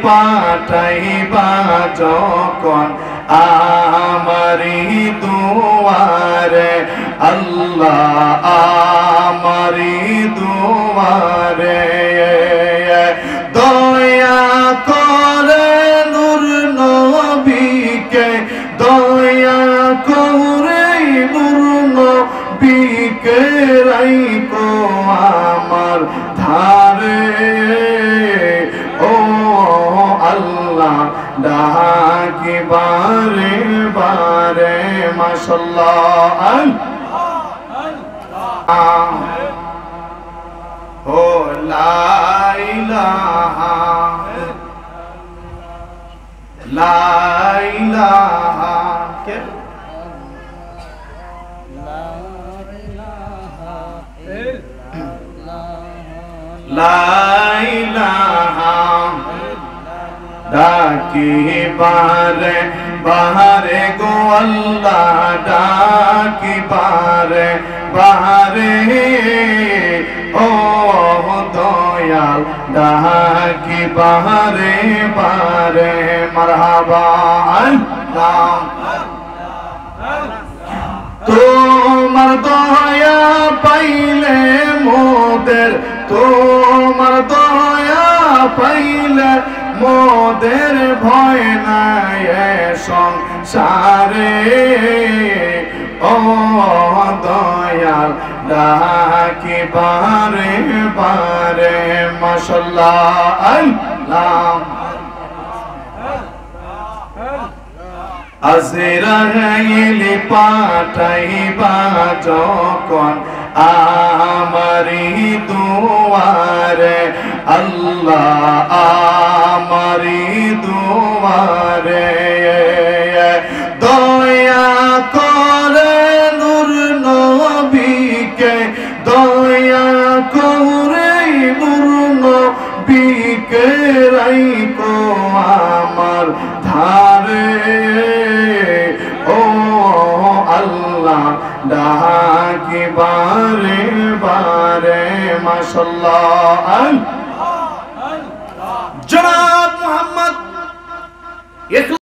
পাঠাইবা যখন আমারি দুয়ারে আল্লাহ আমারি দুয়ারে দয়া করে নূর নবীকে দয়া করে নূর নবীকে রাইখো আমার ধারে ও আল্লাহ ডাকি বারে বারে মাশাআল্লাহ ও লা ইলাহা লা ইলাহা কে লা ইলাহা ডাকি বারে বারে গো আল্লাহ ডাকি বারে বারে ও দয়াল ডাকি বারে বারে মারহাবা আল্লাহ তোমার দয়া পাইলে মোদের তোমার দয়া পাইলে মোদের ভয় নাই সংসারে ও দয়াল ডাকি বারে বারে মাশাআল্লাহ আল্লাহ আজরাইল পাঠাইবা যখন আমারি দুয়ারে আল্লাহ আমারি দুয়ারে দয়া করে নূর নবীকে দয়া করে নূর নবীকে রাইখো আমার ধারে ও আল্লাহ ডাকি বারে বারে মাশাআল্লাহ জনাব মুহাম্মদ